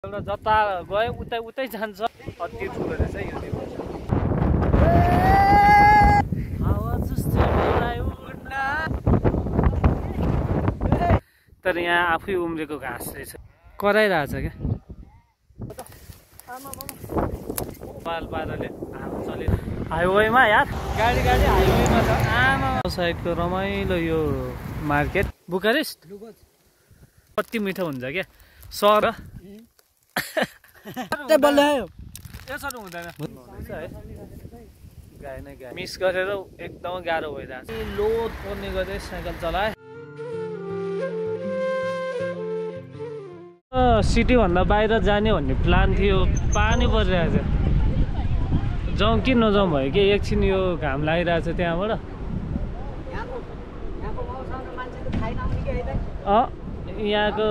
एउटा जता गयो उतै जान्छ अति ठुलो रहेछ यो दिवस हावा जस्तै बोलायो तर यहाँ आफै उम्रेको घाँस रहेछ कराइरहेछ क्या पाल पाराले हावा चलिरहेको हाइवेमा यार गाडी हाइवेमा छ आमा साइडको रमाइलो यो मार्केट बुकारेस्ट कति मिठो हुन्छ क्या सर यसरी हुँदैन मिस गरेर एकदम गाह्रो भइरहेको छ लोड पर्ने गरे साइकल चलाए सिटी भन्दा बाहिर जाने भन्ने प्लान थियो पानी परिरहेको छ जाउँ कि नजाउँ भयो कि एकछिन यो घाम लागिरहेको छ त्यहाँबाट यहाँको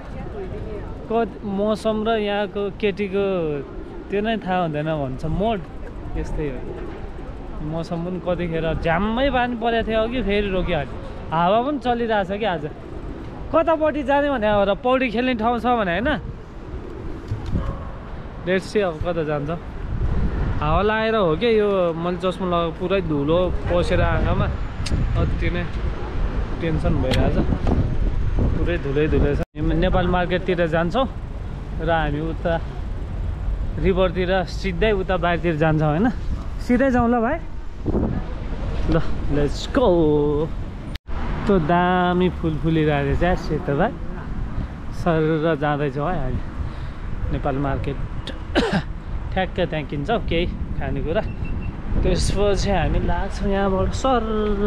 मौसम र यहाँको केटीको त्यो नै थाहा हुँदैन भन्छ मोड यस्तै हो मौसम पनि कतिखेर झ्याम्मै पानी परेको थियो अघि फेरि रोकिहाल्यो हावा पनि चलिरहेछ कि आज कतापट्टि जाने भने अब पौडी खेल्ने ठाउँ छ भने होइन लेट्स सी अब कता जान्छ हावा लगाएर हो कि यो मैले चस्मा लगाएको पुरै धुलो पसेर आँखामा अति नै टेन्सन भइरहेछ पुरै धुलै छ नेपाल मार्केटतिर जान्छौँ र हामी उता रिभरतिर सिधै उता बाहिरतिर जान्छौँ होइन सिधै जाउँ ल भाइ ल लेट्स गो त्यो दामी फुल फुलिरहेको छ सेतो भाइ सर जाँदैछौँ है हामी नेपाल मार्केट ठ्याक्क त्यहाँ किन्छौँ केही खानेकुरा त्यसपछि हामी लाग्छौँ यहाँबाट सर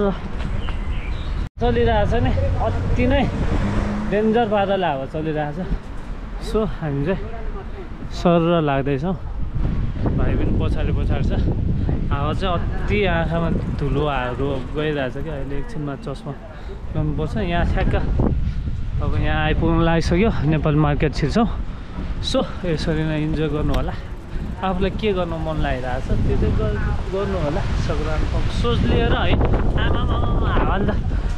चलिरहेछ नि अति नै डेन्जर पाराले हावा चलिरहेछ सो हामी चाहिँ सर लाग्दैछौँ भाइ पनि पछाडि छ हावा चाहिँ अति आँखामा धुलोहरू गइरहेछ कि अहिले एकछिनमा चस्मा लगाउनुपर्छ यहाँ ठ्याक्क अब यहाँ आइपुग्नु लागिसक्यो नेपाल मार्केट छिर्छौँ सो यसरी नै इन्जोय गर्नु होला आफूलाई के गर्नु मन लागिरहेछ त्यो चाहिँ गर्नु होला सङ्क्रान्तिको सोच लिएर है आमामा हावा नि त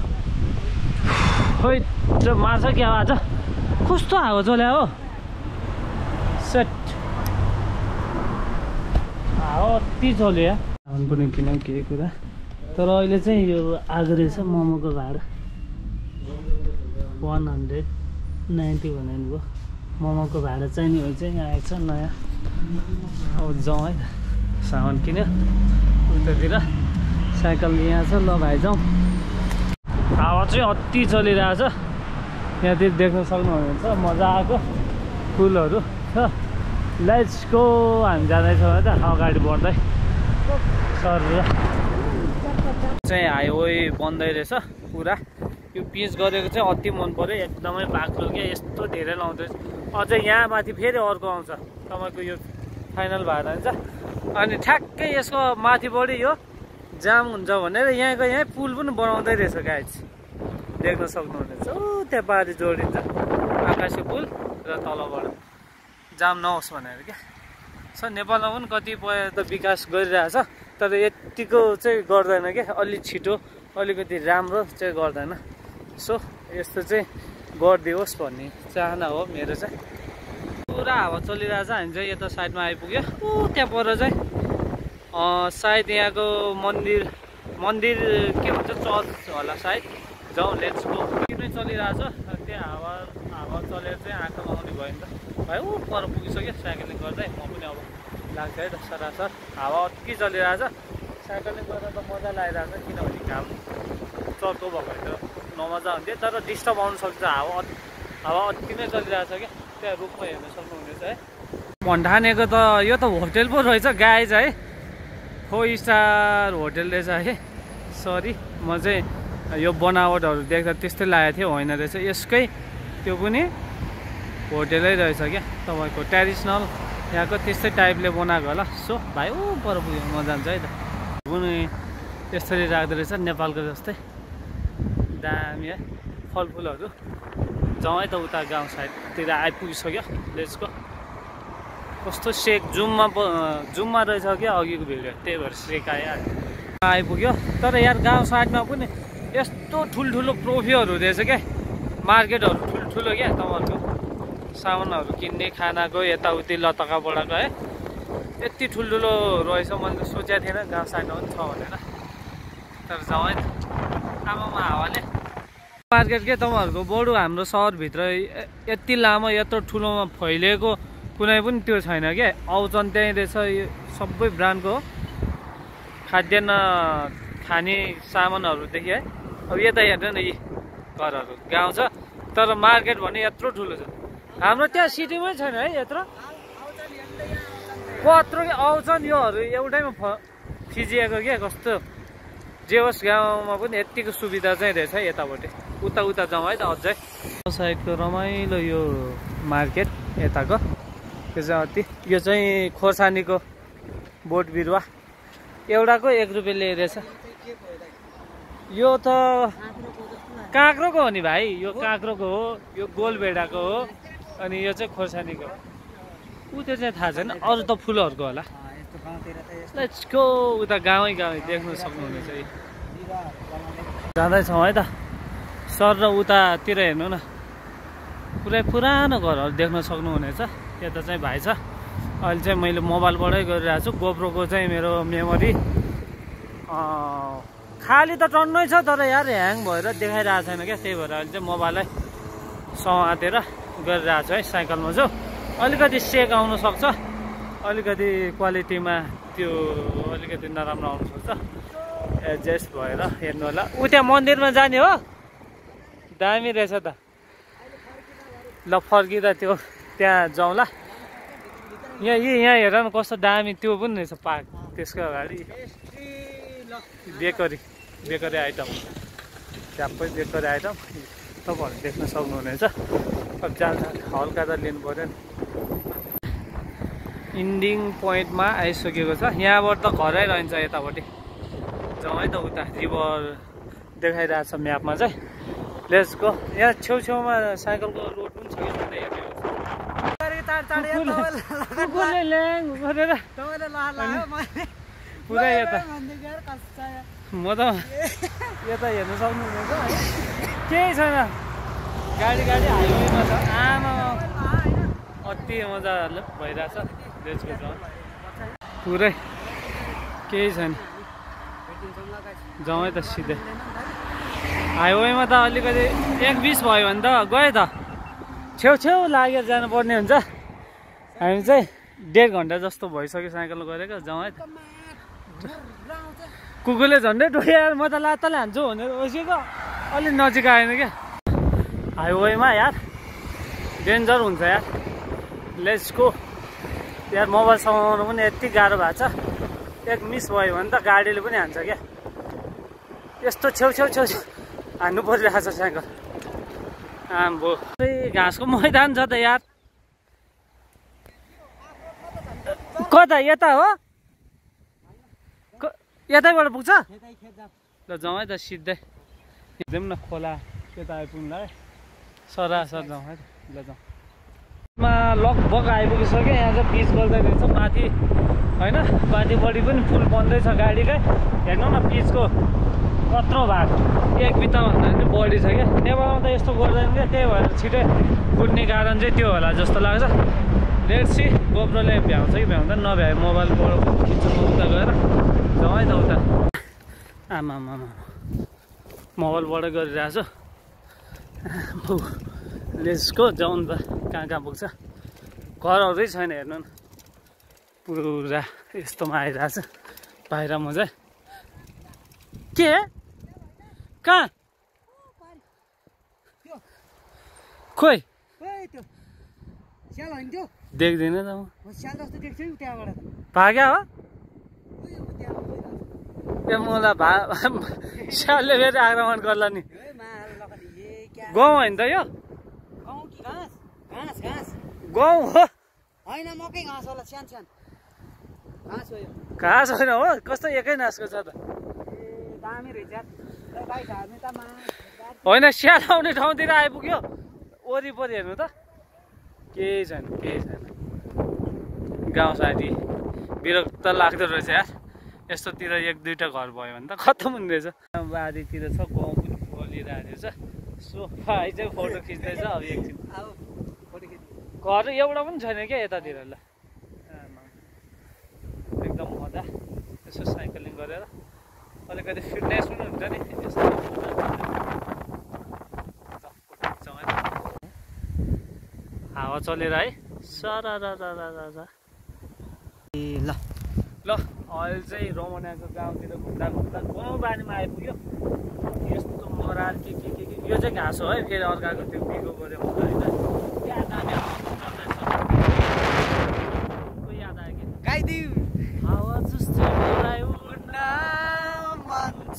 खोइ मार्छ क्या आज कस्तो हावा चल्या हो सेट हावा अति चल्यो या हावा पनि किन केही कुरा तर अहिले चाहिँ यो आएको रहेछ मोमोको भाडा 190 भनेको मोमोको भाडा चाहिँ नि हो चाहिँ यहाँ आएको छ नयाँ अब जाउँ है सामान किन्यो उतातिर साइकल यहाँ छ ल भाइ जाउँ हावा चाहिँ अति चलिरहेछ यहाँतिर देख्न सक्नुहुन्छ मजाको फुलहरू छ लेट्स गो हामी जाँदैछौँ है त अगाडि बढ्दै सर चाहिँ हाइवे बन्दै रहेछ पुरा यो पिच गरेको चाहिँ अति मन पर्यो एकदमै बाक्लो क्या यस्तो धेरै लाउँदैछ अझै यहाँ माथि फेरि अर्को आउँछ तपाईँको यो फाइनल भाडा हुन्छ अनि ठ्याक्कै यसको माथिबाट यो जाम हुन्छ भनेर यहीँ पुल पनि बनाउँदै रहेछ गाइज देख्न सक्नुहुनेछ त्यहाँ पारि जोडिन्छ आकाशे पुल र तलबाट जाम नहोस् भनेर क्या सो नेपालमा पनि कतिपय त विकास गरिरहेछ तर यतिको चाहिँ गर्दैन क्या अलि छिटो अलिकति राम्रो चाहिँ गर्दैन सो यस्तो चाहिँ गरिदियोस् भन्ने चाहना हो मेरो चाहिँ पुरा हावा चलिरहेछ हामी चाहिँ यता साइडमा आइपुग्यो त्यहाँ पर चाहिँ सायद यहाँको मन्दिर के भन्छ चर्च होला सायद जाउँ लेट्स गो किन चलिरहेछ त्यहाँ हावा चलेर चाहिँ आँखामा आउने भयो नि त भाइ पर पुगिसक्यो साइकलिङ गर्दै म पनि अब लाग्छ है त सरासर हावा अति चलिरहेछ साइकलिङ गर्दा त मजा लागिरहेछ किनभने घाम चर्को भएको त नमजा हुन्थ्यो तर डिस्टर्ब आउनु सक्छ हावा अति नै चलिरहेछ क्या त्यहाँ रुखमा हेर्न सक्नुहुनेछ है भन्ठानेको त यो त होटेल पो रहेछ गाइज है 4 स्टार होटेल रहेछ है सरी म चाहिँ यो बनावटहरू देख्दा त्यस्तै लागेको थियो होइन रहेछ यसकै त्यो पनि होटेलै रहेछ क्या तपाईँको ट्रेडिसनल यहाँको त्यस्तै टाइपले बनाएको होला सो भाइ पर पुग्यो म जान्छ है त पनि यसरी राख्दो रहेछ नेपालको जस्तै दामी है फलफुलहरू जाउँ है त उता गाउँ साइडतिर आइपुगिसक्यो लेट्सको कस्तो सेक जुममा रहेछ क्या अघिको भिडियो त्यही भएर सेक आइपुग्यो तर यार गाउँ साइडमा पनि यस्तो ठुल्ठुलो प्रोफीहरू रहेछ क्या मार्केटहरू ठुल्ठुलो क्या तपाईँहरूको सामानहरू किन्ने खानाको यताउति लतका बडाको है यति ठुल्ठुलो रहेछ मैले त सोचेको थिएन गाउँ साइडमा पनि छ भनेर तर जाउँ है आमामा हावाले मार्केट के तपाईँहरूको बरु हाम्रो सहरभित्र यति लामो यत्रो ठुलोमा फैलिएको कुनै पनि त्यो छैन क्या आउँछन् त्यहीँ रहेछ यो सबै ब्रान्डको खाद्यान्न खाने सामानहरूदेखि है अब यता हेर्नु न यी घरहरू गाउँ छ तर मार्केट भने यत्रो ठुलो छ हाम्रो त्यहाँ सिटीमै छैन है यत्रो कत्रो आउँछन् योहरू एउटैमा फिजिएको क्या कस्तो जे होस् गाउँमा पनि यत्तिको सुविधा चाहिँ रहेछ यतापट्टि उता उता जाउँ है त अझै साइडको रमाइलो यो मार्केट यताको यो चाहिँ अति यो चाहिँ खोर्सानीको बोट बिरुवा एउटाको 1 रुपियाँ लिइरहेछ यो त काँक्रोको हो नि भाइ यो काँक्रोको हो यो गोलभेडाको हो अनि यो चाहिँ खोर्सानीको ऊ त्यो चाहिँ थाहा छैन अरू त फुलहरूको होला लेट्स गो उता गाउँ देख्न सक्नुहुनेछ जाँदैछौँ है त सर र उतातिर हेर्नु न पुरै पुरानो घरहरू देख्न सक्नुहुनेछ यता चाहिँ भाइ छ अहिले चाहिँ मैले मोबाइलबाटै गरिरहेको छु गोप्रोको चाहिँ मेरो मेमोरी खाली त टन्नै छ तर यार ह्याङ भएर देखाइरहेको छैन क्या त्यही भएर अहिले चाहिँ मोबाइलै समातेर गरिरहेको छु है साइकलमा छु अलिकति सेक आउन सक्छ अलिकति क्वालिटीमा त्यो अलिकति नराम्रो आउन सक्छ एडजस्ट भएर हेर्नु होला ऊ त्यहाँ मन्दिरमा जाने हो दामी रहेछ त ल फर्किँदा त्यो त्यहाँ जाउँला यहाँ हेर न कस्तो दामी त्यो पनि रहेछ पार्क त्यसको अगाडि बेकरी आइटम ट्याप्पै बेकरी आइटम तपाईँहरू देख्न सक्नुहुनेछ अब जान्छ हल्का त लिनु पऱ्यो नि इन्डिङ पोइन्टमा आइसकेको छ यहाँबाट त घरै रहन्छ यतापट्टि जाउँ है त उता रिभर देखाइरहेको छ म्यापमा चाहिँ लेट्स गो यहाँ छेउछेउमा साइकलको रोड पनि छ कि पुरै यता म त यता हेर्नु सक्नुहुनेछ केही छैन गाडी हाइवेमा छ आमा अति मजा भइरहेछ लेट्सको जाउँ पुरै केही छैन जाउँ है त सिधै हाइवेमा त अलिकति 1:20 भयो भने त गयो त छेउ लागेर जानुपर्ने हुन्छ हामी चाहिँ 1.5 घन्टा जस्तो भइसक्यो साइकलमा गरेको जाउँ है त कुकुरले झन्डै टोकेर म त लात्ताले हान्छु भनेर बसेको अलि नजिक आएन क्या हाइवेमा यार डेन्जर हुन्छ यार लेट्स गो यार मोबाइल समाउनु पनि यति गाह्रो भएको छ 1 मिस भयो भने त गाडीले पनि हान्छ क्या यस्तो छेउ हान्नु परिरहेको छ साइकल आम्बो घाँसको मैदान छ त यार कता यता हो यतैबाट पुग्छ ल जाउँ है त सिधै जाउँ न खोला त्यता आइपुग्नुलाई सरासर जाउँ है ल जाउँ लगभग आइपुगिसक्यो यहाँ चाहिँ पिच गर्दै रहेछ माथि होइन माथिपट्टि पनि पुल बन्दैछ गाडीकै हेर्नु न पिचको कत्रो भाग 1 बित्ताभन्दा पनि बढी छ क्या नेपालमा त यस्तो गर्दैन क्या त्यही भएर छिटै फुट्ने कारण चाहिँ त्यो होला जस्तो लाग्छ लेट्स सी गोप्रोले भ्याउँछ कि भ्याउँदैन नभ्याए मोबाइलबाट खिच्नु उता गएर जाउँ है त उता आमा मोबाइलबाट गरिरहेको छु लेट्स गो जाउँ त कहाँ पुग्छ घरहरै छैन हेर्नु न पुरा यस्तोमा आइरहेछ बाहिर म चाहिँ के कहाँ खोइ देख्दिनँ त म भाग्या हो ए मलाई स्यालले फेरि आक्रमण गर्ला नि गाउँ होइन त यो गाउँ हो होइन मकै घाँस होला सानो घाँस हो यो घाँस होइन हो कस्तो एकै नासको छ त दामी रहेछ होइन स्याल आउने ठाउँतिर आइपुग्यो वरिपरि हेर्नु त केही छैन गाउँ साथी विरक्त लाग्दो रहेछ यार यस्तोतिर 1-2टा घर भयो भने त खत्तम हुने रहेछ बारीतिर छ गाउँ पनि बोलिरहेको रहेछ सोफा चाहिँ फोटो खिच्दैछ अब एकछिन घर एउटा पनि छैन क्या यतातिर ल एकदम मजा यसो साइक्लिङ गरेर अलिकति फिटनेस पनि हुन्छ नि यसो हावा चलेर है सर ल ल अहिले चाहिँ रमनाको गाउँतिर घुम्दा घुम्दा गाउँ बारीमा आइपुग्यो यस्तो मरार के यो चाहिँ घाँस हो है फेरि अर्काको त्यो बिगो गऱ्यो होइन याद आयो गाइदिउ हावा जस्तो मलाई उड्न मन छ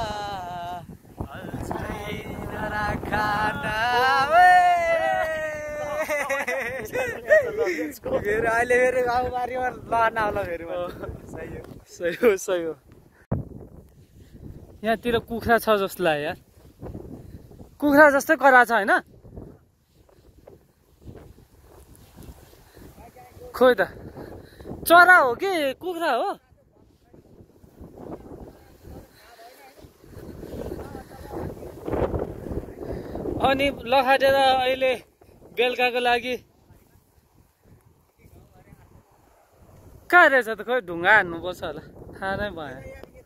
फेरि अहिले फेरि गाउँबारीमा लहना होला फेरि सही हो यहाँतिर कुखुरा छ जस्तो लाग्यो यार कुखुरा जस्तै करा छ होइन खोइ त चरा हो कि कुखुरा हो अनि लखाटेर अहिले बेलुकाको लागि कहाँ रहेछ त खोइ ढुङ्गा हान्नुपर्छ होला थाहा नै भयो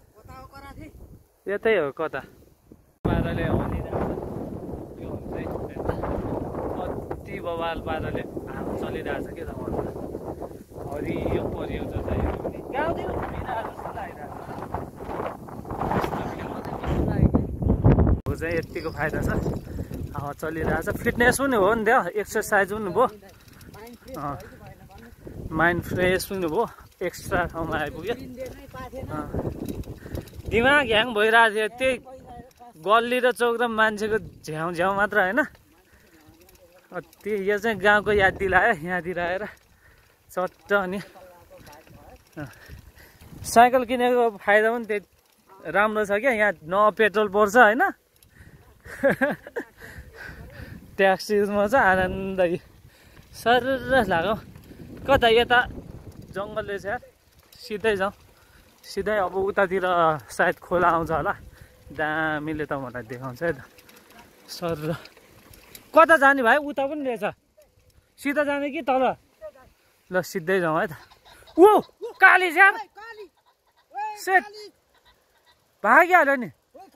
यतै हो कता पाराले यो चाहिँ अति बवाल पाराले हावा चलिरहेछ के त हरियो परियो जता यो पनि गाउँतिर घुमिरहेको जस्तो लागिरहेको चाहिँ यतिको फाइदा छ हावा चलिरहेछ फिटनेस पनि हो नि त्यो एक्सर्साइज पनि भयो माइन्ड फ्रेस पनि भयो एक्स्ट्रा ठाउँमा आइपुग्यो दिमाग ह्याङ भइरहेको थियो त्यही गल्ली र चौक र मान्छेको झ्याउ मात्र होइन यो चाहिँ गाउँको याद दिलायो यहाँतिर आएर चट्ट अनि साइकल किनेको फाइदा पनि त्यही राम्रो छ क्या यहाँ न पेट्रोल पर्छ होइन ट्याक्सीमा चाहिँ आनन्द सर लाग्यो कता यता जङ्गल रहेछ यार सिधै जाउँ सिधै अब उतातिर सायद खोला आउँछ होला दामीले त मलाई देखाउँछ है त सर कता जाने भाइ उता पनि रहेछ सिधा जाने कि तल ल सिधै जाउँ है त ऊ काली स्याम सेट भागिहाल्यो नि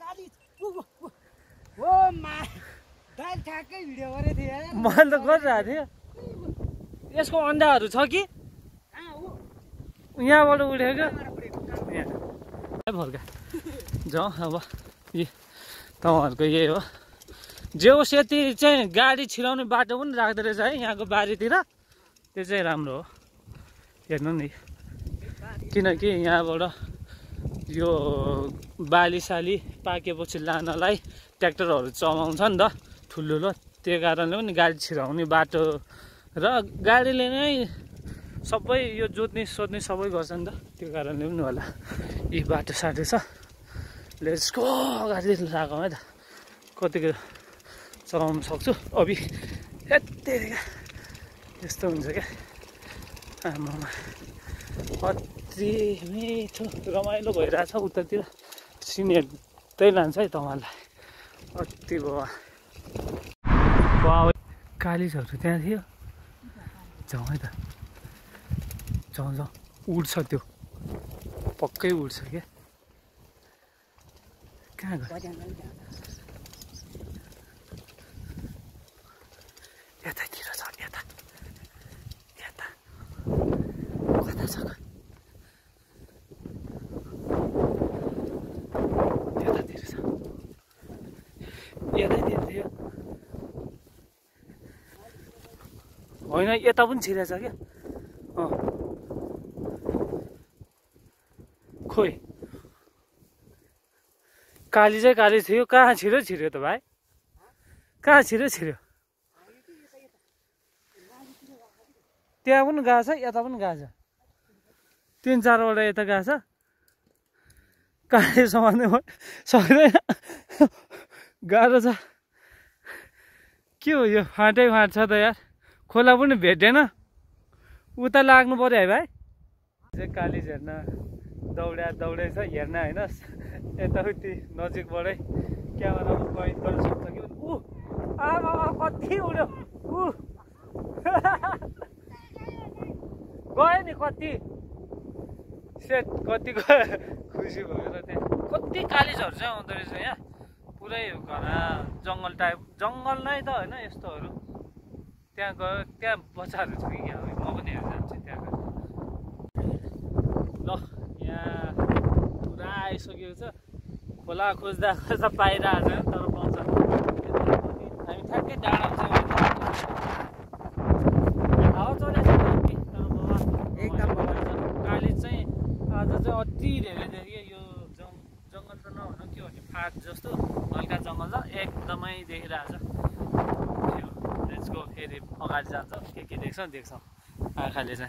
मैले त गरिरहेको थिएँ यसको अन्डाहरू छ कि यहाँबाट उठेको फर्का जाउँ अब तपाईँहरूको यही हो जे होस् यति चाहिँ गाडी छिराउने बाटो पनि राख्दो रहेछ है यहाँको बारीतिर त्यो चाहिँ राम्रो हो हेर्नु नि किनकि यहाँबाट यो बालीसाली पाकेपछि लानलाई ट्र्याक्टरहरू चलाउँछ नि त ठुल्ठुलो त्यो कारणले पनि गाडी छिराउने बाटो र गाडीले नै सबै यो जोत्ने सोध्ने सबै गर्छ नि त त्यो कारणले पनि होला यी बाटो साटो छ लेट्सको अगाडि राखौँ है त कतिको चलाउनु सक्छु अभि यत्तिका यस्तो हुन्छ क्या आमामा अति मिठो रमाइलो भइरहेछ उतातिर सिनेटै लान्छ है तपाईँलाई अति बाबा कालिजहरू त्यहाँ थियो जाउँ है त जाउँ उड्छ त्यो पक्कै उड्छ क्या कहाँ गयो यतातिर छ यता कता छ यतातिर छ यतैतिर थियो होइन यता पनि छिरेछ क्या खोइ काली चाहिँ काली थियो कहाँ छिर्यो त भाइ कहाँ छिर्यो त्यहाँ पनि गएको छ यता पनि गएको छ 3-4वटा यता गएको छ काली समात्नु सक्दैन गाह्रो छ के हो यो फाँटै फाँट छ त यार खोला पनि भेटेन उता लाग्नु पर्यो है भाइ चाहिँ काली हेर्न दौडे छ हेर्न होइन यताउति नजिकबाटै क्यामेरामा कैद गर्न सक्छ कि आमा कति उड्यो गयो नि कति सेट कतिको खुसी भएर त्यहाँ कति कालिजहरू चाहिँ आउँदो रहेछ यहाँ पुरै घना जङ्गल टाइप जङ्गल नै त होइन यस्तोहरू त्यहाँ गयो त्यहाँ बच्चाहरू छ कि यहाँ म पनि हेरेर जान्छु त्यहाँ गएर ल यहाँ पुरा आइसकेको छ खोला खोज्दा खोज्दा पाइरहेको छ तर पाउँछ हामी ठ्याक्कै डाँडा चाहिँ हावा चलेको छ एकदम काली चाहिँ आज चाहिँ अति धेरै देखेँ यो जङ्गल त नहुनु के भन्ने फाट जस्तो हल्का जङ्गल छ एकदमै देखिरहेको छ लेट्स गो फेरि अगाडि जान्छ के देख्छौँ आँखाले चाहिँ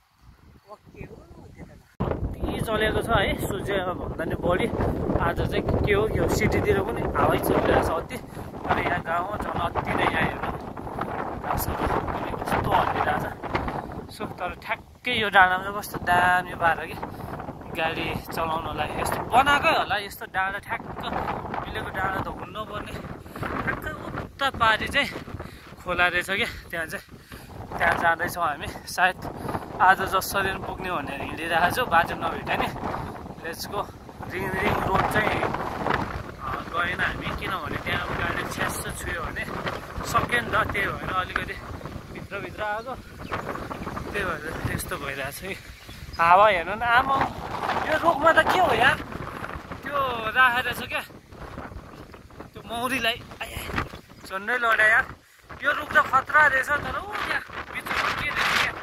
कति चलेको छ है सूर्यभन्दा नि बढी आज चाहिँ के हो यो सिटीतिर पनि हावै चलिरहेको छ अति तर यहाँ गाउँमा झन् अति नै यहाँ हेर्नु घाँसहरू कस्तो हल्लिरहेको छ सो तर ठ्याक्कै यो डाँडामा चाहिँ कस्तो दामी पारेर कि गाडी चलाउनलाई यस्तो बनाएकै होला यस्तो डाँडा ठ्याक्क मिलेको डाँडा त हुनुपर्ने ठ्याक्कै उता पारि चाहिँ खोला रहेछ क्या त्यहाँ जाँदैछौँ हामी सायद आज जसरी पुग्ने भनेर हिँडिरहेको छु बाटो नभेट्यो नि लेट्स गो रिङ रोड चाहिँ गएन हामी किनभने त्यहाँ गाडी छ्यास छुयो भने सक्यो नि त त्यही भएर अलिकति भित्रभित्र आएको त्यही भएर त्यस्तो भइरहेको छ कि हावा हेर्नु न आमा यो रुखमा त के हो यार त्यो राखेर छ क्या त्यो मौरीलाई झन्डै लड्या यार यो रुख त खतरा रहेछ तर ऊ त्यहाँ बिचमा के रहेछ क्या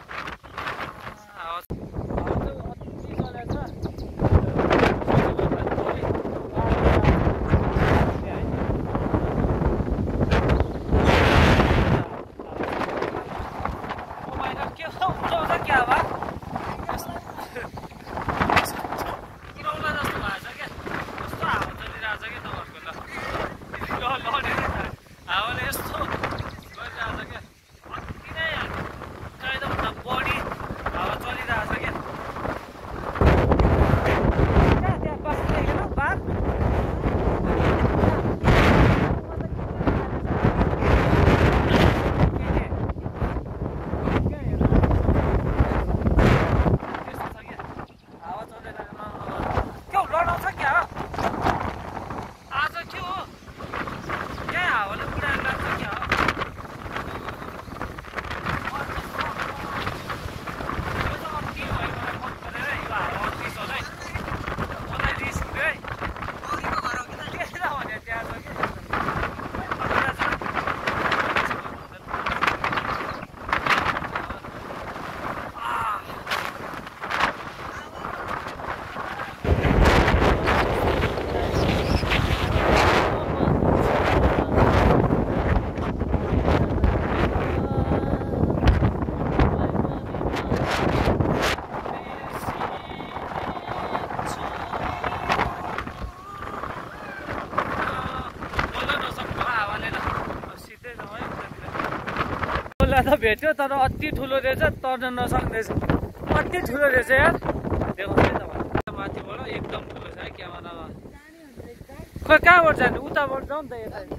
त भेट्यो तर अति ठुलो रहेछ तर्न नसक्दैछ अति ठुलो रहेछ यार देखाउँछ है त माथिबाट एकदम ठुलो छ है क्यामेरामा खोइ कहाँबाट जाने उताबाट जाउँ नि त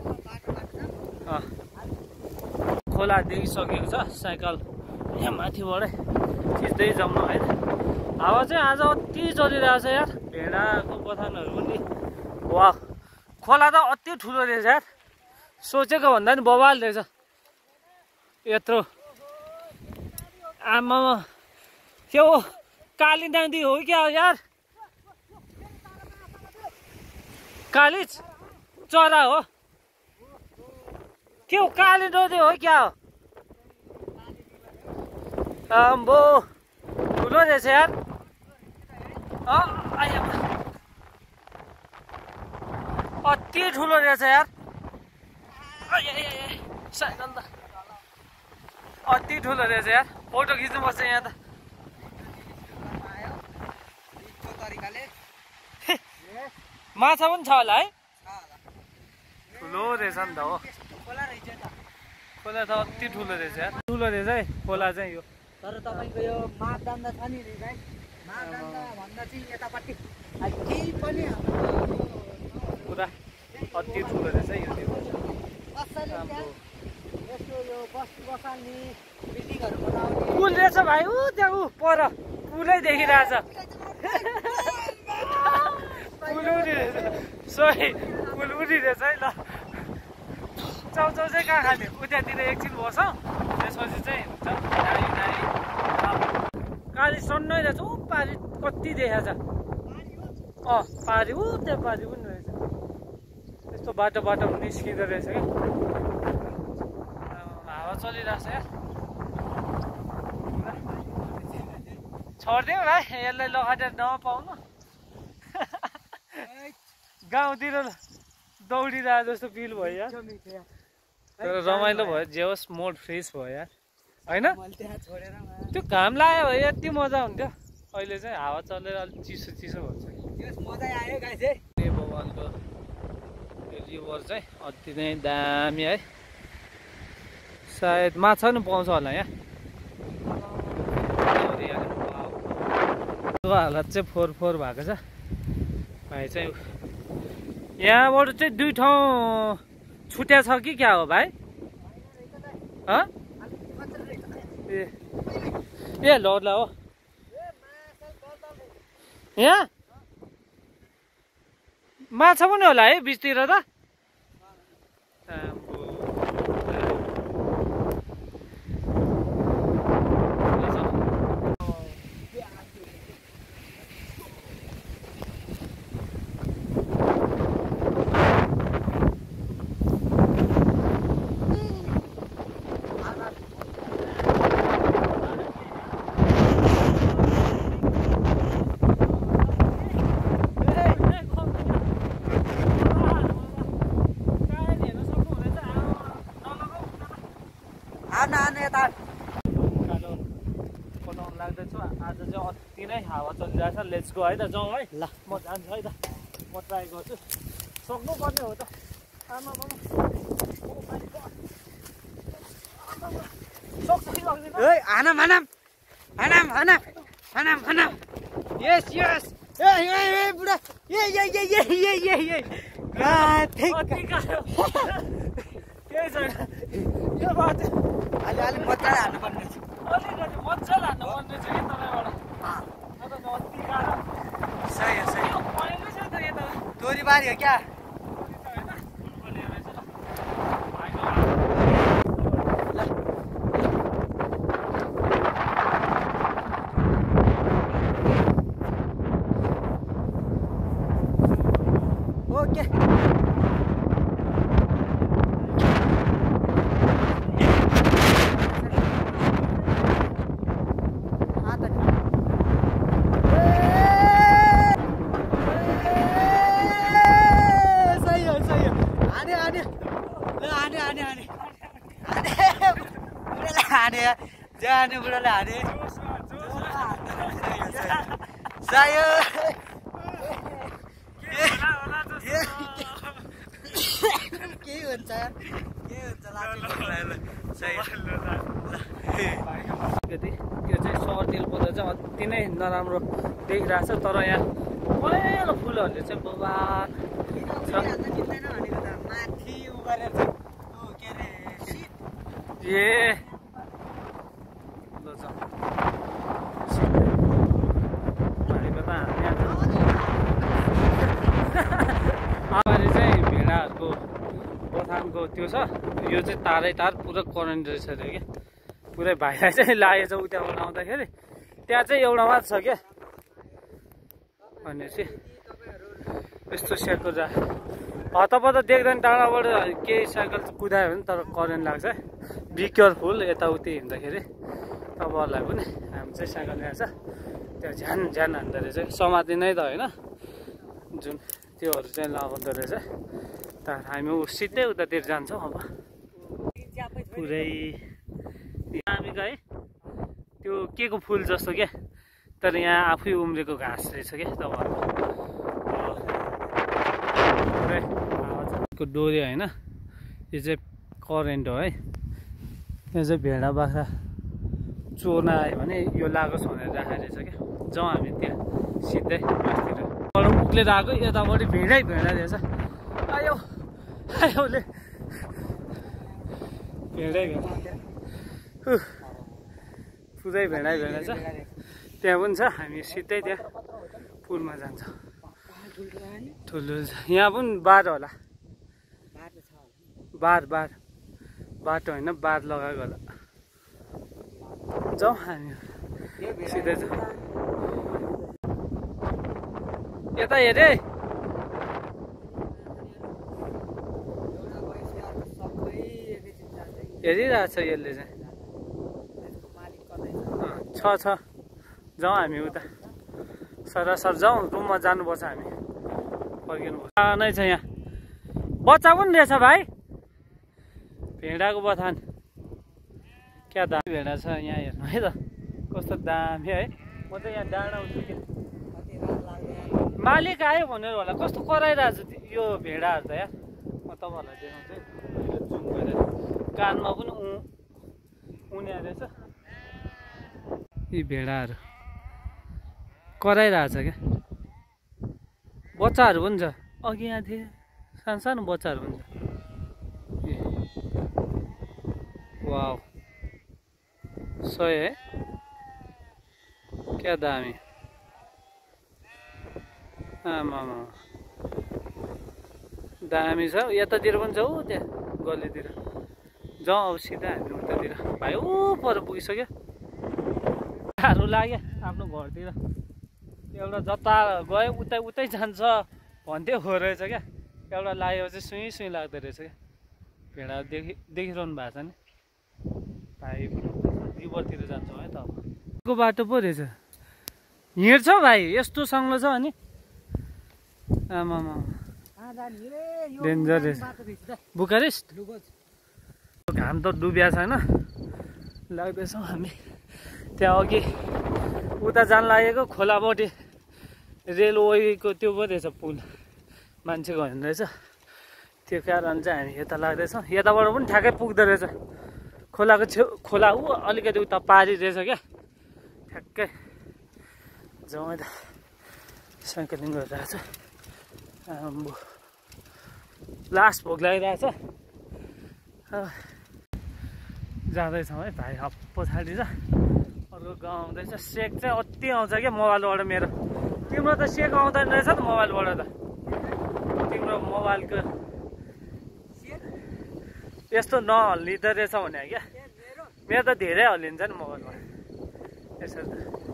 यता खोला देखिसकेको छ साइकल यहाँ माथिबाटै खिच्दै जाउँ है हावा चाहिँ आज अति चलिरहेको छ यार भेडाको बथानहरू पनि वा खोला त अति ठुलो रहेछ यार सोचेको भन्दा नि बवाल रहेछ यत्रो आमामा के हो काली डाँडी हो क्या हो यार कालिज चरा हो के हो काली डाँडी हो क्या हो आम्बो ठुलो रहेछ यार अति ठुलो रहेछ यार साइकल त अति ठुलो रहेछ यार फोटो खिच्नुपर्छ यहाँ त माछा पनि छ होला है ठुलो रहेछ नि त हो खोला त अति ठुलो रहेछ यार ठुलो रहेछ है खोला चाहिँ यो तर तपाईँको यो मापदण्ड छ नि मापदण्ड भन्दा चाहिँ यतापट्टि केही पनि पुरा अति ठुलो रहेछ यो यस्तो यो बस्ती बसाल्ने बिल्डिङहरू बनाउने पुल रहेछ भाइ ऊ त्यहाँ ऊ पर पुलै देखिरहेछ पुल उठिरहेछ सही पुल उठिरहेछ है ल चाउचाउ चाहिँ कहाँ खाने उतातिर एकछिन बसौँ त्यसपछि चाहिँ हुन्छ काली सन्नै रहेछ ऊ पारी कति देखाएको छ पारी ऊ त्यहाँ पारी पनि रहेछ त्यस्तो बाटो निस्किँदो रहेछ क्या हावा चलिरहेछ क्या छोडिदिउँ भाइ यसलाई लखटेर नपाउनु गाउँतिर दौडिरहेको जस्तो फिल भयो यार तर रमाइलो भयो जे होस् मोड फ्रेस भयो यार होइन त्यो घाम लाग्यो भयो यति मजा हुन्थ्यो अहिले चाहिँ हावा चलेर अलिक चिसो भन्छ बवालको त्यो रिभर चाहिँ अति नै दामी है सायद माछा पनि पाउँछ होला यहाँ हालत चाहिँ फोहोर भएको छ भाइ चाहिँ यहाँबाट चाहिँ दुई ठाउँ छुट्या छ कि क्या हो भाइ ए ल हो यहाँ माछा पनि होला है बिचतिर त आज चाहिँ अति नै हावा चलिरहेछ लेट्स गो है त जाउँ है ल म जान्छु है त म ट्राई गर्छु सक्नुपर्ने हो त आमा यस बुढा केही छैन यो बाटो अलि मजाले हाल्नुपर्ने अलिकति मजाले हाल्नुपर्ने छ कि तपाईँबाट अति गाह्रो सही हो पहिलो छ त यता तोरीबारी हो क्या ओके जाने बुढाले हाने सायो के हुन्छ यो चाहिँ सहरतिर पर्दा चाहिँ अति नै नराम्रो देखिरहेछ तर यहाँ पहिलो फुलहरूले चाहिँ बबाल ए अगाडि चाहिँ भेडाहरूको बथानको त्यो छ यो चाहिँ तारै तार पुरा करेन्ट रहेछ त्यो क्या पुरै भाइलाई चाहिँ लागेछ उताबाट आउँदाखेरि त्यहाँ चाहिँ एउटा मात्र छ क्या भनेपछि यस्तो साइकल जा हतपत देख्दैन टाढाबाट केही साइकल कुदायो भने तर करेन्ट लाग्छ बी केयरफुल यताउति हिँड्दाखेरि तपाईँहरूलाई पनि हामी चाहिँ साइकल ल्याएको छ त्यो झ्यान हान्दो रहेछ समातिनै त होइन जुन त्योहरू चाहिँ लगाउँदो रहेछ त हामी सिधै उतातिर जान्छौँ अब पुरै हामी गए त्यो के को फुल जस्तो क्या तर यहाँ आफै उम्रेको घाँस रहेछ क्या तपाईँहरूको डोरी होइन यो चाहिँ करेन्ट हो है यो चाहिँ भेडा बाख्रा चोर्न आयो भने यो लागोस् भनेर राखेको रहेछ क्या जाउँ हामी त्यहाँ सिधै माथितिर उक्लेर आएको यतापट्टि भेडा रहेछ आयो आयोले भेडै भेडा पुरै भेडा छ त्यहाँ पनि छ हामी सिधै त्यहाँ पुलमा जान्छ ठुलो यहाँ पनि बार होला बाटो होइन बार लगाएको होला जाउँ हामी सिधै जाउँ यता हेरे हेरिरहेको छ यसले चाहिँ छ जाउँ हामी उता सरासर जाउँ रुममा जानुपर्छ हामी फर्किनुपर्छ नै छ यहाँ बच्चा पनि रहेछ भाइ भेडाको बथान क्या दामी भेडा छ यहाँ हेर्नु है त कस्तो दामी है म त यहाँ डाँडा आउँछु कि मालिक आयो भनेर होला कस्तो कराइरहेको छ यो भेडाहरू त यार म तपाईँहरूलाई देखाउँछु जुम गरेर कानमा पनि उन्या रहेछ यी भेडाहरू कराइरहेछ क्या बच्चाहरू पनि छ अघि यहाँ थिए सानो सानो बच्चाहरू पनि छ वाउ सय है क्या दामी आमा दामी छ यतातिर पनि छ ऊ त्यहाँ गल्लीतिर जाउँ अब सिधा हामी उतातिर भाइ ऊ पर पुगिसक्यो साह्रो लाग्यो आफ्नो घरतिर एउटा जता गयो उतै जान्छ भन्थ्यो हो रहेछ क्या एउटा लाग्यो चाहिँ सुई लाग्दो रहेछ क्या भेडा देखिरहनु भएको छ नि भाइ रिभरतिर जान्छौँ है त अब बाटो पो रहेछ हिँड्छ भाइ यस्तो सङ्लो छ अनि आमा डेन्जर रहेछ बुकारेस्ट घाम त डुबिया छैन लाग्दैछौँ हामी त्यहाँ अघि उता जान लागेको खोलापट्टि रेलवेको त्यो पो रहेछ पुल मान्छेको होइन रहेछ त्यो कारण चाहिँ हामी यता लाग्दैछौँ यताबाट पनि ठ्याक्कै पुग्दो रहेछ खोलाको छेउ खोला ऊ अलिकति उता पारी रहेछ क्या ठ्याक्कै जाउँ त साइक्लिङ गरिरहेछ आम्बो लास्ट भोक लागिरहेछ जाँदैछौँ है भाइ पछाडि छ अर्को गाउँ आउँदैछ सेक चाहिँ अति आउँछ क्या मोबाइलबाट मेरो तिम्रो त सेक आउँदैन रहेछ त मोबाइलबाट त तिम्रो मोबाइलको यस्तो नहल्लिँदो रहेछ भने क्या मेरो त धेरै हल्लिन्छ नि मोबाइलबाट यसरी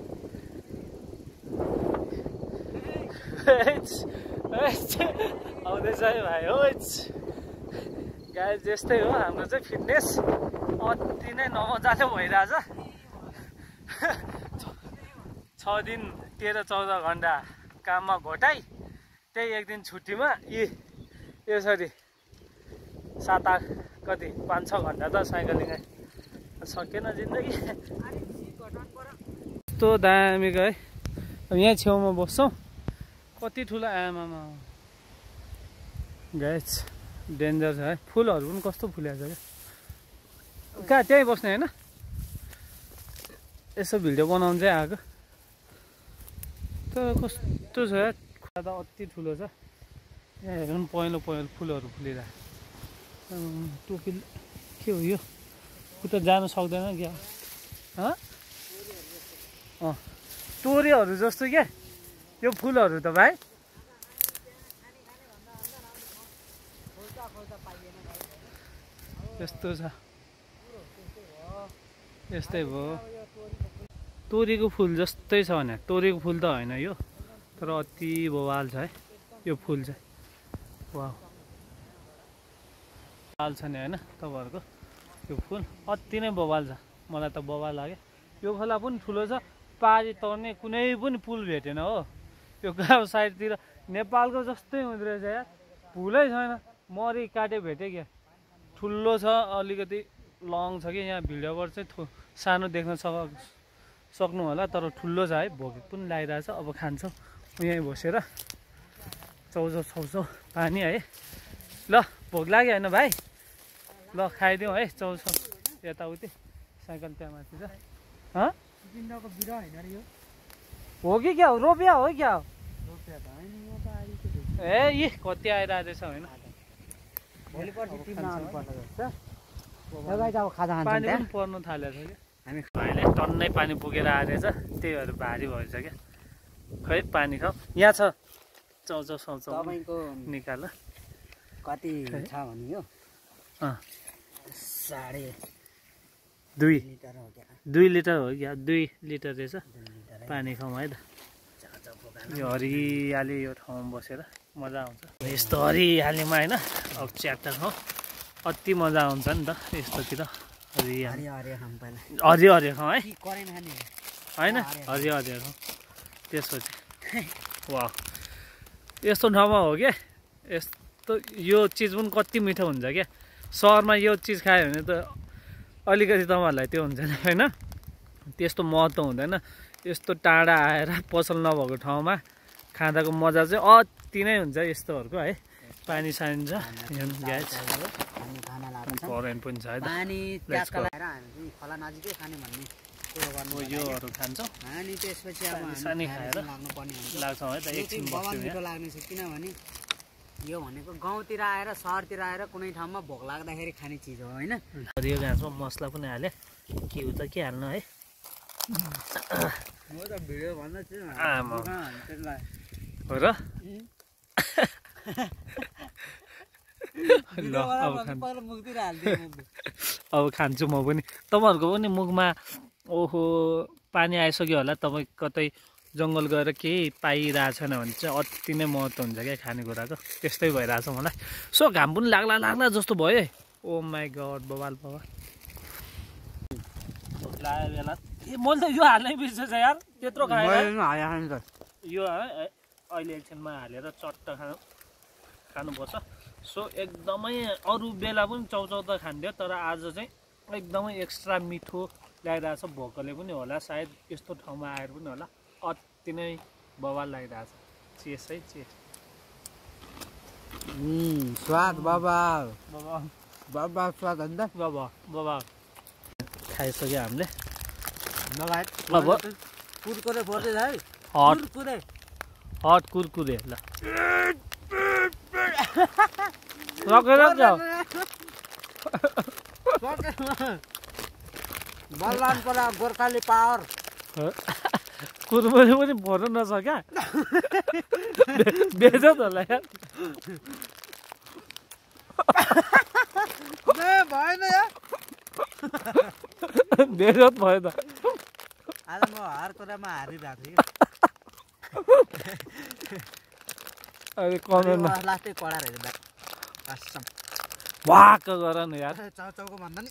आउँदैछ है भाइ हो गाई जस्तै हो हाम्रो चाहिँ फिटनेस अति नै नमजाले भइरहेछ 6 दिन 13-14 घन्टा काममा घोटाइ त्यही एक दिन छुट्टीमा यसरी 7-8 कति 5-6 घन्टा त साइक्लिङ सकेन जिन्दगी यस्तो दामीको है अब यहाँ छेउमा बस्छौँ कति ठुलो आमामा गाइस डेन्जर छ है फुलहरू पनि कस्तो फुलेको छ क्या कहाँ त्यहीँ बस्ने होइन यसो भिडियो बनाउनु चाहिँ आएको तर कस्तो छ यार खोला त अति ठुलो छ यहाँ हेर्नु पनि पहेँलो फुलहरू फुलिरहेको टोपी के हो यो उता जानु सक्दैन क्या टोरीहरू जस्तो क्या यो फुलहरू त भाइ यस्तो छ यस्तै भयो तोरीको फुल जस्तै छ भने तोरीको फुल त होइन यो तर अति बवाल छ है यो फुल चाहिँ वाह बवाल छ नि होइन तपाईँहरूको यो फुल अति नै बवाल छ मलाई त बवाल लाग्यो यो खोला पनि ठुलो छ पारी तर्ने कुनै पनि पुल भेटेन हो यो गाउँ साइडतिर नेपालको जस्तै हुँदो रहेछ यार पुलै छैन मरि काटे भेटेँ क्या ठुलो छ अलिकति लङ छ कि यहाँ भिडियोबाट चाहिँ सानो देख्न सक्नु होला तर ठुलो छ है भोक पनि लागिरहेछ अब खान्छौँ यहीँ बसेर चौचौ छौचौ पानी है ल भोक लाग्यो होइन भाइ ल खाइदिउँ है चौचौ यताउति साइकल त्यहाँ माथि छ हो कि क्या हो रोपिया हो क्या हो ए कति आइरहेको रहेछ होइन गाइस अब खाजा खान्छौँ पानी त्यहाँ पनि पर्नु थालेको छ क्या हामी भाइले टन्नै पानी पुगेर आएछ त्यही भएर भारी भएछ क्या खै पानी खाऊ यहाँ छ चाउचाउ साउचाउ तपाईँको निकाल कति छ भने यो अँ 2.5 लिटर हो क्या 2 लिटर हो क्या 2 लिटर रहेछ 2 लिटर पानी खाउँ है त चाउचाउ पकाएर यो हरियाली यो ठाउँमा बसेर मजा आउँछ यस्तो हरियालीमा होइन अब च्याप्टर खाउँ अति मजा आउँछ नि त यस्तोतिर हरियाली हरियो हरियो खाऊँ पहिला हरियो हरियो खाउँ है कि करेन्ट खाने होइन हरियो हरियो खाउँ त्यसपछि वा यस्तो ठाउँमा हो क्या यस्तो यो चिज पनि कति मिठो हुन्छ क्या सहरमा यो चिज खायो भने त अलिकति तपाईँहरूलाई त्यो हुन्छ होइन त्यस्तो महत्त्व हुँदैन यस्तो टाढा आएर पसल नभएको ठाउँमा खाँदाको मजा चाहिँ अति नै हुन्छ यस्तोहरूको है पानी सानी छ ग्यास हामी खाना लाग्छ करेन्ट पनि छ है त पानी त्यागका लगाएर हामी खोला नजिकै खाने भन्ने कुरो गर्नु योहरू खान्छौँ अनि त्यसपछि अब हामी सानी खाएर लाग्नुपर्ने हुन्छ लाग्छौँ है त यो एकछिन चाहिँ बवाल बस्यो मिठो लाग्ने छ किनभने यो भनेको गाउँतिर आएर सहरतिर आएर कुनै ठाउँमा भोक लाग्दाखेरि खाने चिज हो होइन हरियो घाँसमा मसला पनि हाल्यो घिउ त के हाल्नु है म त भिडियो भन्दा छु आमा हो र ल अब खान्छु म पनि तपाईँहरूको पनि मुखमा ओहो पानी आइसक्यो होला तपाईँ कतै जङ्गल गएर केही पाइरहेको छैन भने चाहिँ अति नै महत्त्व हुन्छ क्या खानेकुराको त्यस्तै भइरहेछ मलाई सो घाम पनि लाग्ला लाग्ला जस्तो भयो है ओ माई गड बवाल बवाल लाग्यो बेला ए मैले त यो हाल्नै बिर्सेछ यार त्यत्रो खाएर यो है अहिले एकछिनमा हालेर चट्ट खानुपर्छ सो एकदमै अरू बेला पनि चाउचाउ त खान्थ्यो तर आज चाहिँ एकदमै एक्स्ट्रा मिठो लागिरहेछ भोकले पनि होला सायद यस्तो ठाउँमा आएर पनि होला अति नै बवाल लागिरहेछ चेस है चेस स्वाद बाबा बाबा बाबा स्वाद अन्त बाबा बाबा खाइसक्यो हामीले अब कुरकुरे पर्दैछ है हट कुरकुरे हट कुरकुरे ल सकेर जाऊ बलवान परा गोर्खाली पावर कुरकुरे पनि भर्नु नसक्या बेच होला यार भएन यार बेजत भयो त आज म हर कुरामा हारिरहेको थिएँ अहिले कमेन्टमा लास्टै कडा रहेछ कसम वाक गर न यार चाउचाउको भन्दा नि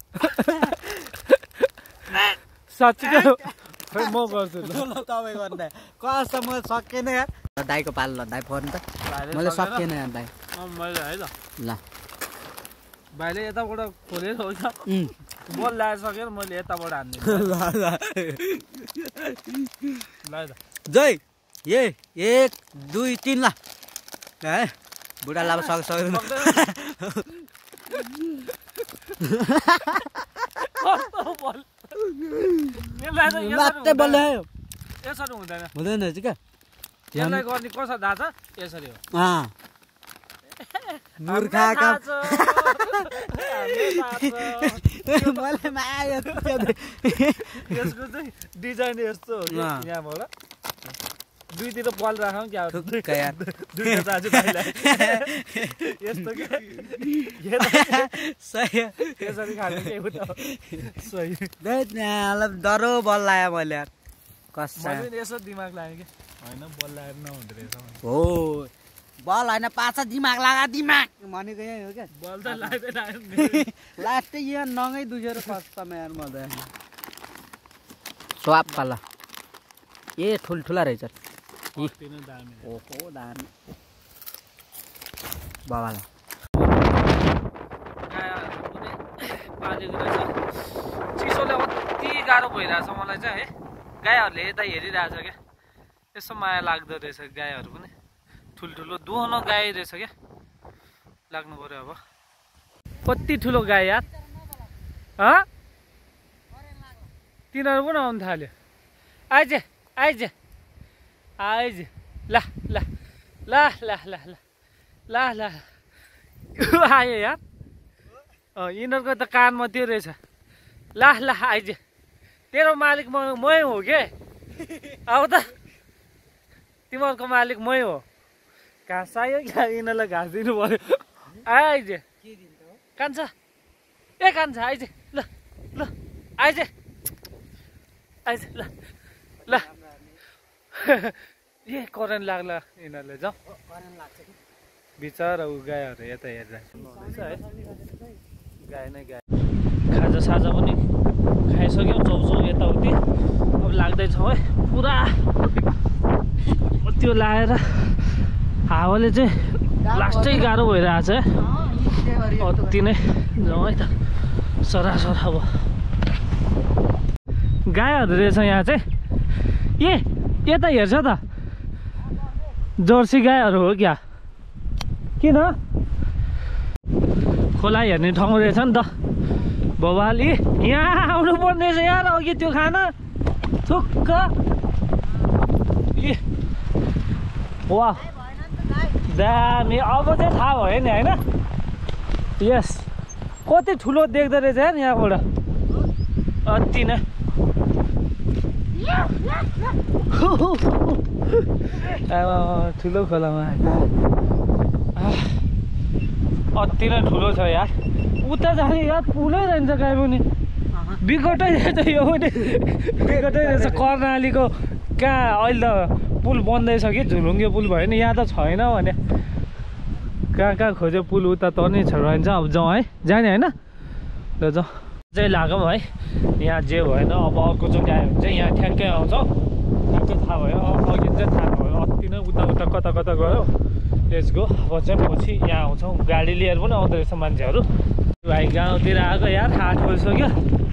साँच्चीकै खै म गर्छु ल तपाईँ गर्दा कसम म सकेन यार दाइको पालो ल दाइ फोर्नु त मैले सकेन यार दाइ मैले है त ल भाइले यताबाट खोलेर हो क्या बल लगाइसकेर मैले यताबाट हान्ने ल जय ए 1 2 3 ल है बुढा लाभ सक्दैन लात्ते बल्ल यसरी हुँदैन हुँदैन चाहिँ क्या यसलाई गर्ने कसरी थाहा छ यसरी हो मूर्खाका मलाई माया यसको चाहिँ डिजाइन यस्तो हो यहाँबाट दुईतिर बल राखौँ क्या दुईवटा दाजु भाइलाई यस्तो के सही यसरी खानु केही पनि सही डरो बल लाग्यो मैले कसम यसो दिमाग लाग्यो कि होइन बल लगाएर नहुँदो रहेछ हो बल होइन पाछा दिमाग लगा दिमाग भनेको यही हो क्या बल त लाग्दैन लास्टै यहाँ नङै दुखेर कसम यार मजा स्वाप पाला ए ठुल्ठुला रहेछ ओहो दामी बाबालाई पालेको रहेछ चिसोले अति गाह्रो भइरहेछ मलाई चाहिँ है गाईहरूले यता हेरिरहेछ क्या यसो माया लाग्दो रहेछ गाईहरू पनि ठुल्ठुलो दुहुनो गाई रहेछ क्या लाग्नु पर्यो अब कति ठुलो गाई यार तिनीहरू पनि आउनु थाल्यो आइज आइज आइज ल ल ल ल ल ल ल ल आयो यार यिनीहरूको त कानमा त्यो रहेछ ला ला आइज तेरो मालिक मै हो के आऊ त तिमीहरूको मालिक मै हो घाँस चाहियो क्या यिनीहरूलाई घाँस दिनु पर्यो आइज कान्छ ए कान्छ आइज ल ल आइज आइज ल ल ए करेन्ट लाग्ला यिनीहरूले जाउँ बिचरा ऊ गाईहरू यता हेरिरहेको है गाई नै गाई खाजा साजा पनि खाइसक्यौँ चौचौ यताउति अब लाग्दैछौँ है पुरा त्यो लाएर हावाले चाहिँ लास्टै गाह्रो भइरहेछ है अति नै जाउँ है त सरासर अब गाईहरू रहेछ यहाँ चाहिँ ए यता हेर्छ त जर्सी गाईहरू हो क्या किन खोला हेर्ने ठाउँ रहेछ नि त बबाली यहाँ आउनु पर्ने रहेछ यार अघि त्यो खान थुक्क वा दामी अब चाहिँ थाहा भयो नि होइन यस कति ठुलो देख्दो रहेछ यार यहाँबाट अति नै ठुलो खोलामा अति नै ठुलो छ यार उता जाने यार पुलै रहन्छ काहीँ पनि बिकटै रहेछ यो पनि बिकटै रहेछ कर्णालीको कहाँ अहिले त पुल बन्दैछ कि झुलुङ्गे पुल भयो नि यहाँ त छैन भने कहाँ खोज्यो पुल उता त नि रहन्छ अब जाउँ है जाने होइन ल जाउँ चाहिँ लागौँ है यहाँ जे भएन अब अर्को चाहिँ आयो भने चाहिँ यहाँ ठ्याक्कै आउँछौँ ठ्याक्कै थाहा भयो अघि चाहिँ थाहा भयो अति नै उता उता कता कता गयो लेट्स गो अब चाहिँ पछि यहाँ आउँछौँ गाडी लिएर पनि आउँदो रहेछ मान्छेहरू भाइ गाउँतिर आएको यार 8 बजिसक्यो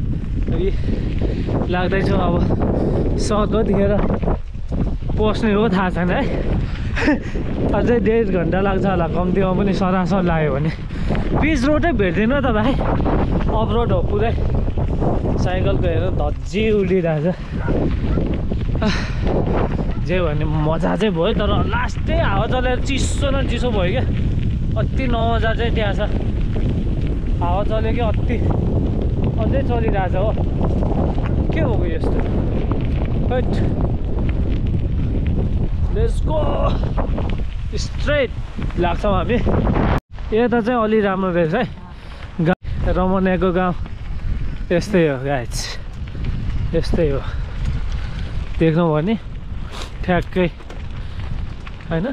लाग्दैछौँ अब कतिखेर पस्ने हो थाहा छैन है अझै 1.5 घन्टा लाग्छ होला कम्तीमा पनि सरासर लाग्यो भने पिच रोडै भेट्दैन त भाइ अफ रोड हो पुरै साइकलको हेर धज्जी उडिरहेछ जे भने मजा चाहिँ भयो तर लास्टै हावा चलेर चिसो न चिसो भयो क्या अति नमजा चाहिँ त्यहाँ छ हावा चल्यो कि अति अझै चलिरहेछ हो के हो यस्तो लेट्स गो स्ट्रेट लाग्छौँ हामी यता चाहिँ अलि राम्रो रहेछ है रमनियाको गाउँ यस्तै हो गाइज यस्तै हो देख्नु भने ठ्याक्कै होइन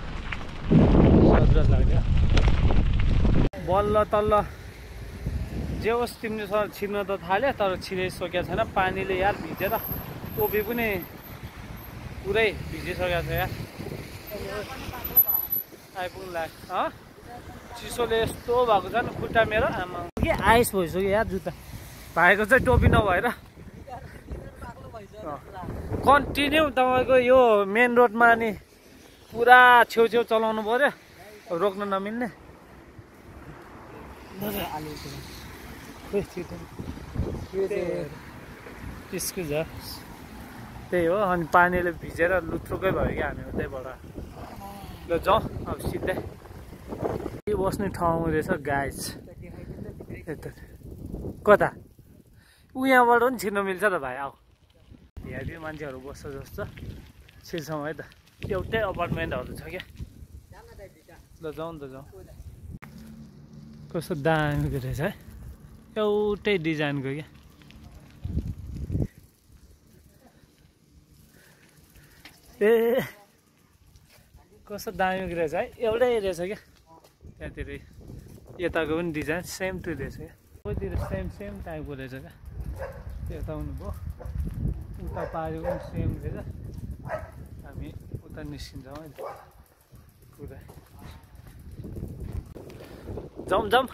सजिलो लाग्यो बल्ल तल्ल जे होस् तिमीले छिर्न त थाल्यो तर छिराइसकेको छैन पानीले यार भिजेर टोपी पनि पुरै भिजिसकेको छ यार आइपुग्नु लाग्यो चिसोले यस्तो भएको छ नि खुट्टा मेरो आमा के आइस भइसक्यो यार जुत्ता भाइको चाहिँ टोपी नभएर कन्टिन्यू तपाईँको यो मेन रोडमा नि पुरा छेउछेउ चलाउनु पर्यो रोक्न नमिल्ने स्कुज त्यही हो अनि पानीले भिजेर लुत्रुकै भयो कि हामी उतैबाट ल जाउँ अब सिधै बस्ने ठाउँ रहेछ गाइज यता कता ऊ यहाँबाट पनि छिर्न मिल्छ त भाइ आऊ हेभी मान्छेहरू बस्छ जस्तो छिर्छौँ है त एउटै अपार्टमेन्टहरू छ क्या ल जाउँ नि त जाउँ कस्तो दामीको रहेछ है एउटै डिजाइनको क्या ए कस्तो दामीको रहेछ है एउटै रहेछ क्या त्यहाँतिर यताको पनि डिजाइन सेम टु रहेछ क्या सबैतिर सेम टाइपको रहेछ क्या यता आउनुभयो उता पारेको पनि सेम रहेछ हामी उता निस्किन्छौँ है पुरा जाउँ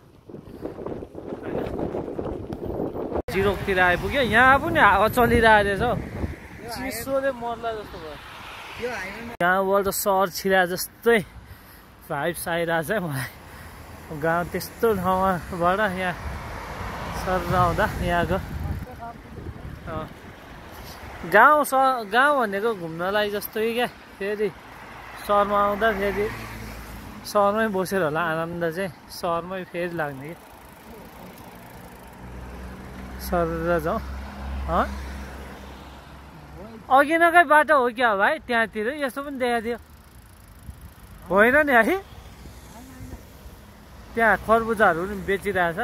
जिरोकतिर आइपुग्यो यहाँ पनि हावा चलिरहेको रहेछ हौ चिसोले मर्ला जस्तो भयो गाउँबाट त सहर छिरा जस्तै भाइब्स आइरहेछ है मलाई गाउँ त्यस्तो ठाउँबाट यहाँ सर आउँदा यहाँको गाउँ भनेको घुम्नलाई जस्तै क्या फेरि सहरमा आउँदा फेरि सहरमै बसेर होला आनन्द चाहिँ सहरमै फेरि लाग्ने कि सर जाउँ अघि नकै बाटो हो क्या भाइ त्यहाँतिर यस्तो पनि देखाइदियो होइन नि है त्यहाँ खरबुजाहरू पनि बेचिरहेछ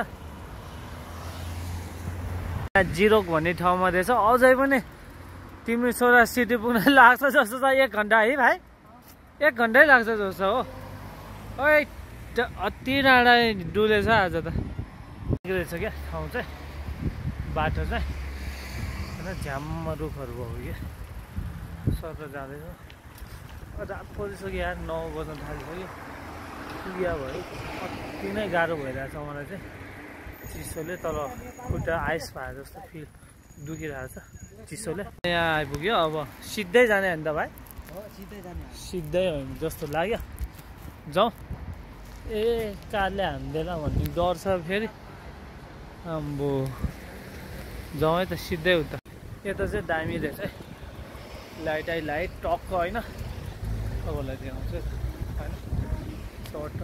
यहाँ जिरोक भन्ने ठाउँमा रहेछ अझै पनि तिम्रो छोरा सिटी पुग्न लाग्छ जस्तो छ 1 घन्टा है भाइ 1 घन्टै लाग्छ जस्तो हो ओइ अति डाँडा डुलेछ आज त रहेछ क्या ठाउँ चाहिँ बाटो चाहिँ होइन झ्याममा रुखहरू भयो कि सर जाँदैछ रात परिसक्यो यार 9 बज्न थालिसक्यो पुग्या भयो अति नै गाह्रो भइरहेछ मलाई चाहिँ चिसोले तर खुट्टा आइस भए जस्तो फिल दुखिरहेछ चिसोले यहाँ आइपुग्यो अब सिधै जाने हो नि त भाइ सिधै हो जस्तो लाग्यो जाउँ ए कालले हान्दैन भन्ने डर छ फेरि आम्बो जाउँ है त सिधै उता यता चाहिँ दामी रहेछ है लाइट टक्क होइन तपाईँलाई देखाउँछु होइन चट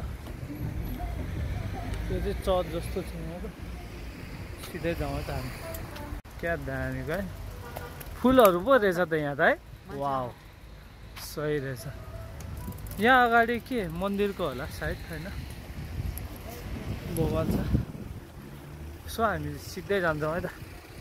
त्यो चाहिँ चट जस्तो छ यहाँको सिधै जाउँ त हामी क्या दामीको है फुलहरू पो रहेछ त यहाँ त है वाउ सही रहेछ यहाँ अगाडि के मन्दिरको होला सायद होइन भगवान छ सो हामी सिधै जान्छौँ है त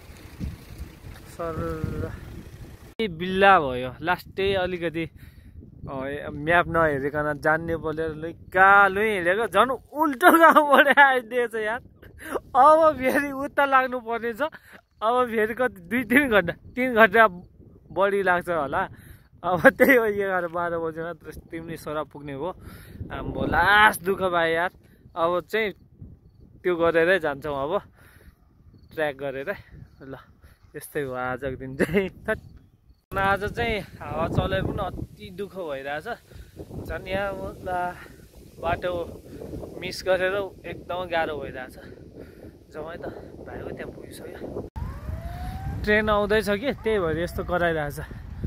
सर बिल्ला भयो लास्टै अलिकति म्याप नहेरिकन जान्ने बोलेर कालो हिँडेको झन् उल्टो गाउँबाट आइदिएछ यार अब फेरि उता लाग्नु पर्ने छ अब फेरि कति 2-3 घन्टा 3 घन्टा बढी लाग्छ होला अब त्यही हो 11-12 बजीमा तिमी छोरा पुग्ने हो अब लास्ट दुःख पाएँ यार अब चाहिँ त्यो गरेरै जान्छौँ अब ट्र्याक गरेर ल यस्तै हो आजको दिन चाहिँ आज चाहिँ हावा चले पनि अति दुःख भइरहेछ झन् यहाँ बाटो मिस गरेर एकदमै गाह्रो भइरहेछ जाउँ है त भाइको त्यहाँ पुगिसक्यो ट्रेन आउँदैछ कि त्यही भएर यस्तो गराइरहेछ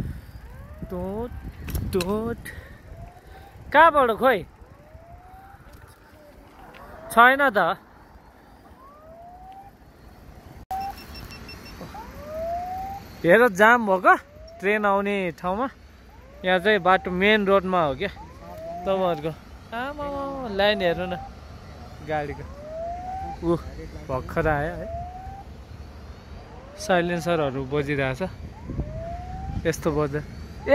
टुट कहाँबाट खोइ छैन त हेर जाम भएको ट्रेन आउने ठाउँमा यहाँ चाहिँ बाटो मेन रोडमा हो क्या तपाईँहरूको आमा लाइन हेर्नु न गाडीको भर्खर आयो है साइलेन्सरहरू बजिरहेछ यस्तो बज्दा ए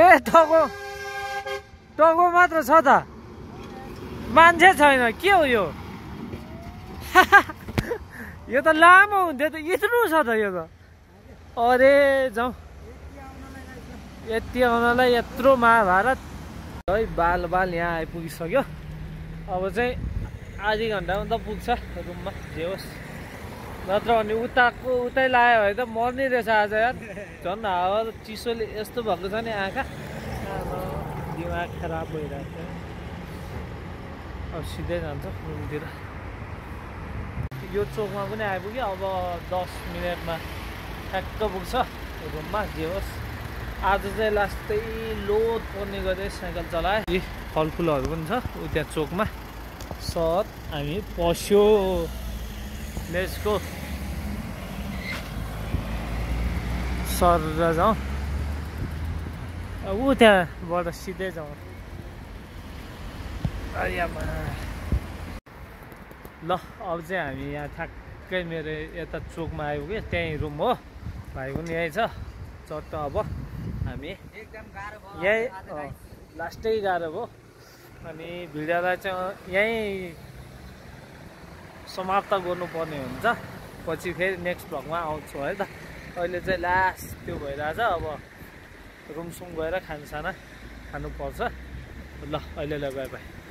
टगो मात्र छ त मान्छे छैन के हो यो यो त लामो हुन्थ्यो त यत्रो छ त यो त अरे जाउँ यति आउनलाई यत्रो महाभारत है बाल यहाँ आइपुगिसक्यो अब चाहिँ आधी घन्टामा त पुग्छ रुममा जे होस् नत्र भने उतै लायो भने त मर्ने रहेछ आज यार झन् हावा चिसोले यस्तो भएको छ नि आँखा दिमाग खराब भइरहेको छ अब सिधै जान्छ रुमतिर यो चोकमा पनि आइपुग्यो अब 10 मिनटमा ठ्याक्क पुग्छ रुममा जे होस् आज चाहिँ लास्टै लोड पर्ने गरे साइकल चलाएँ फलफुलहरू पनि छ उ त्यहाँ चोकमा सर हामी पस्यो लेट्स गो सर जाउँ ऊ त्यहाँबाट सिधै जाउँ ल अब चाहिँ हामी यहाँ ठ्याक्कै मेरो यता चोकमा आइपुग्यो त्यहीँ रुम हो भाइ पनि यहीँ छ चट्ट अब हामी यहीँ लास्टै गाह्रो भयो अनि भिडियोलाई चाहिँ यहीँ समाप्त गर्नुपर्ने हुन्छ पछि फेरि नेक्स्ट भ्लगमा आउँछु है त अहिले चाहिँ लास्ट त्यो भइरहेछ अब रुमसुम गएर खानसाना खानुपर्छ ल अहिलेलाई बाई बाई